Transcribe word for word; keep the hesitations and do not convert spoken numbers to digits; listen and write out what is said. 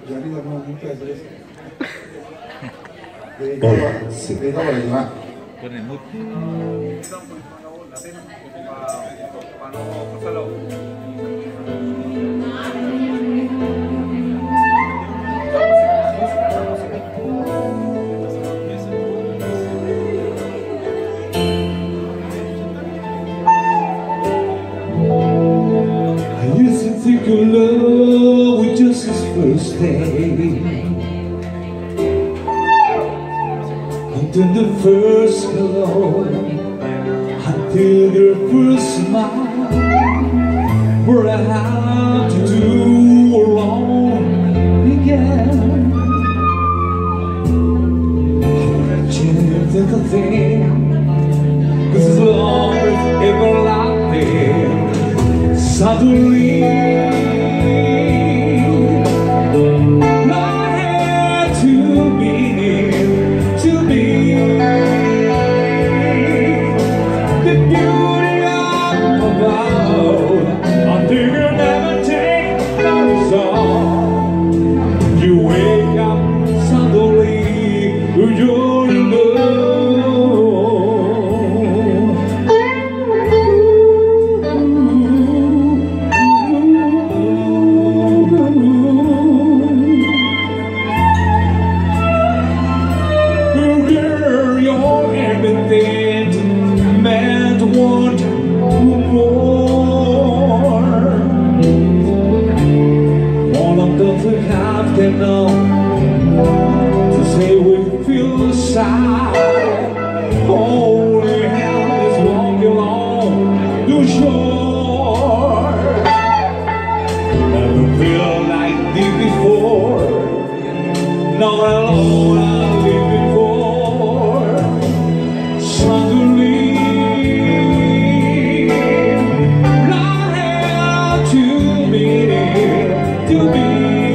realidad no me gusta hacer eso. Dedicaba, se dedicaba a la llamada. Con el mood. I used to think of love was just his first day, until the first hello, until the first smile, where I had to do alone again. I can't think of thing, 'cause as long as everlasting, suddenly enough to say we feel sad. Only hell is walking along the shore. Never feel like this before. Not alone I lived before. Suddenly, not hell to be, to be.